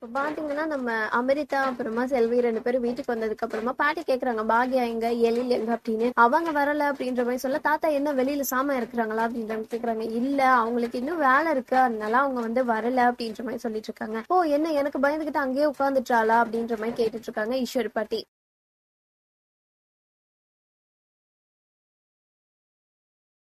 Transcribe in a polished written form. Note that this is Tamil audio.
இப்ப பாத்தீங்கன்னா நம்ம அமிர்தா அப்புறமா செல்வி 2 பேரும் வீட்டுக்கு வந்ததுக்கு அப்புறமா பாட்டி கேக்குறாங்க பாக்யா எங்க எழில் எங்க அப்படின்னு. அவங்க வரல அப்படின்ற மாதிரி சொல்ல தாத்தா என்ன வெளியில சாம இருக்கிறாங்களா அப்படின்ற மாதிரி கேக்குறாங்க. இல்ல அவங்களுக்கு இன்னும் வேலை இருக்கு அதனால அவங்க வந்து வரல அப்படின்ற மாதிரி சொல்லிட்டு இருக்காங்க. ஓ என்ன எனக்கு பயந்துகிட்டு அங்கேயே உட்காந்துட்டாளா அப்படின்ற மாதிரி கேட்டுட்டு இருக்காங்க ஈஸ்வரி பாட்டி.